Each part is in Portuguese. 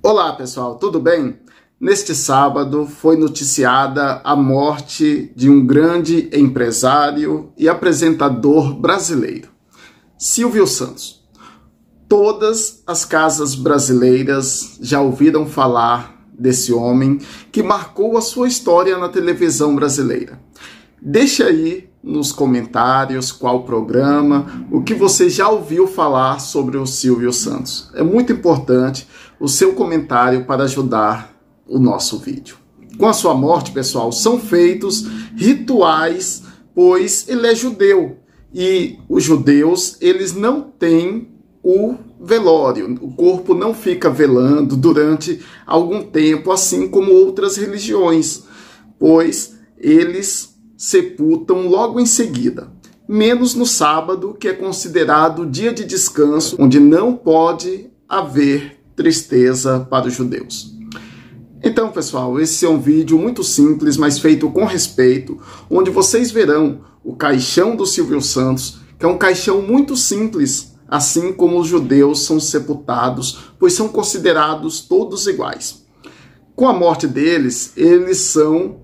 Olá pessoal, tudo bem? Neste sábado foi noticiada a morte de um grande empresário e apresentador brasileiro, Silvio Santos. Todas as casas brasileiras já ouviram falar desse homem que marcou a sua história na televisão brasileira. Deixe aí nos comentários qual programa, o que você já ouviu falar sobre o Silvio Santos. É muito importante o seu comentário para ajudar o nosso vídeo. Com a sua morte, pessoal, são feitos rituais, pois ele é judeu. E os judeus, eles não têm o velório. O corpo não fica velando durante algum tempo, assim como outras religiões, pois eles sepultam logo em seguida, menos no sábado, que é considerado dia de descanso, onde não pode haver tristeza para os judeus. Então, pessoal, esse é um vídeo muito simples, mas feito com respeito, onde vocês verão o caixão do Silvio Santos, que é um caixão muito simples, assim como os judeus são sepultados, pois são considerados todos iguais. Com a morte deles, eles são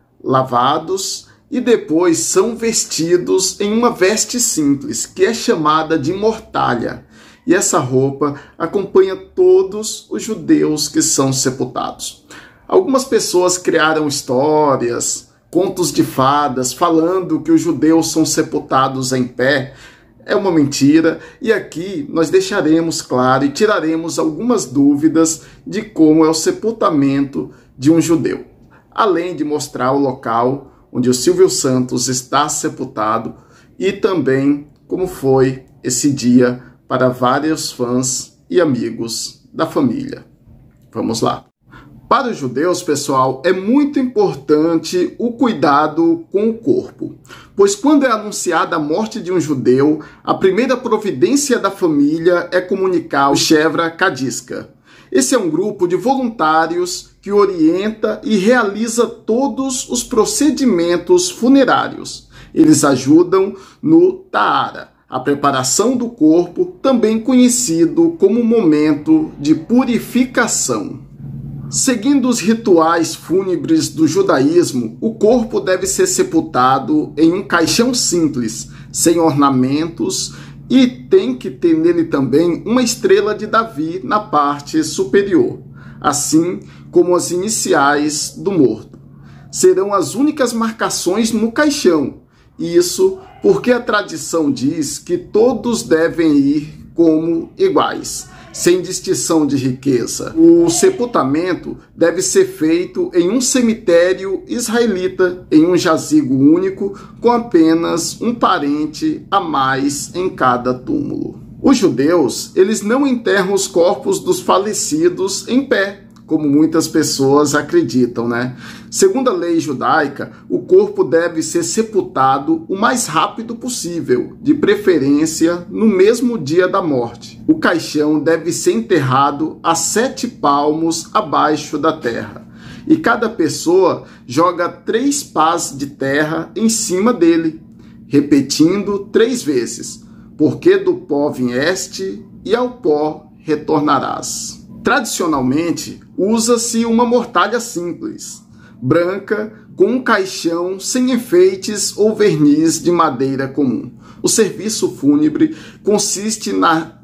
lavados e depois são vestidos em uma veste simples, que é chamada de mortalha. E essa roupa acompanha todos os judeus que são sepultados. Algumas pessoas criaram histórias, contos de fadas, falando que os judeus são sepultados em pé. É uma mentira, e aqui nós deixaremos claro e tiraremos algumas dúvidas de como é o sepultamento de um judeu. Além de mostrar o local onde o Silvio Santos está sepultado e também como foi esse dia para vários fãs e amigos da família. Vamos lá. Para os judeus, pessoal, é muito importante o cuidado com o corpo, pois quando é anunciada a morte de um judeu, a primeira providência da família é comunicar o Shevra Kaddiska. Esse é um grupo de voluntários que orienta e realiza todos os procedimentos funerários. Eles ajudam no Tahara, a preparação do corpo, também conhecido como momento de purificação. Seguindo os rituais fúnebres do judaísmo, o corpo deve ser sepultado em um caixão simples, sem ornamentos, e tem que ter nele também uma estrela de Davi na parte superior, assim como as iniciais do morto. Serão as únicas marcações no caixão. Isso porque a tradição diz que todos devem ir como iguais, sem distinção de riqueza. O sepultamento deve ser feito em um cemitério israelita, em um jazigo único, com apenas um parente a mais em cada túmulo. Os judeus, eles não enterram os corpos dos falecidos em pé, como muitas pessoas acreditam, né? Segundo a lei judaica, o corpo deve ser sepultado o mais rápido possível, de preferência no mesmo dia da morte. O caixão deve ser enterrado a 7 palmos abaixo da terra, e cada pessoa joga 3 pás de terra em cima dele, repetindo 3 vezes, porque do pó vieste e ao pó retornarás. Tradicionalmente, usa-se uma mortalha simples, branca, com um caixão sem enfeites ou verniz de madeira comum. O serviço fúnebre consiste na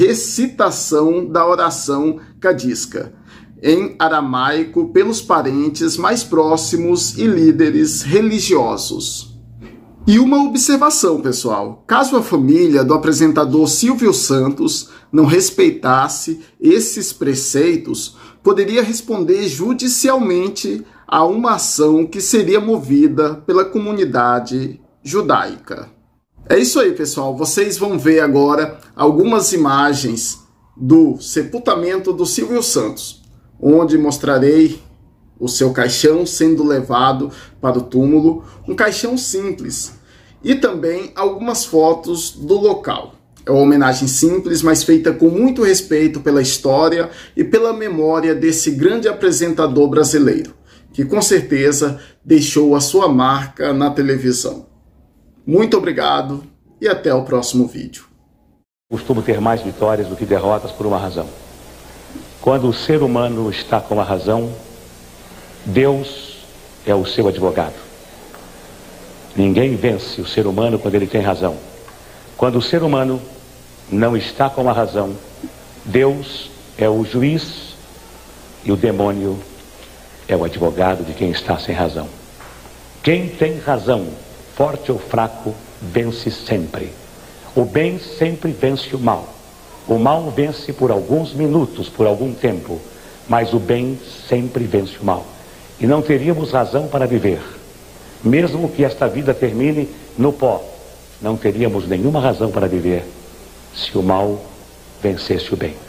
recitação da oração Kaddiska, em aramaico, pelos parentes mais próximos e líderes religiosos. E uma observação, pessoal: caso a família do apresentador Silvio Santos não respeitasse esses preceitos, poderia responder judicialmente a uma ação que seria movida pela comunidade judaica. É isso aí, pessoal. Vocês vão ver agora algumas imagens do sepultamento do Silvio Santos, onde mostrarei o seu caixão sendo levado para o túmulo, um caixão simples, e também algumas fotos do local. É uma homenagem simples, mas feita com muito respeito pela história e pela memória desse grande apresentador brasileiro, que com certeza deixou a sua marca na televisão. Muito obrigado e até o próximo vídeo. Costumo ter mais vitórias do que derrotas por uma razão. Quando o ser humano está com a razão, Deus é o seu advogado. Ninguém vence o ser humano quando ele tem razão. Quando o ser humano não está com a razão, Deus é o juiz e o demônio é o advogado de quem está sem razão. Quem tem razão, forte ou fraco, vence sempre. O bem sempre vence o mal. O mal vence por alguns minutos, por algum tempo, mas o bem sempre vence o mal. E não teríamos razão para viver. Mesmo que esta vida termine no pó, não teríamos nenhuma razão para viver se o mal vencesse o bem.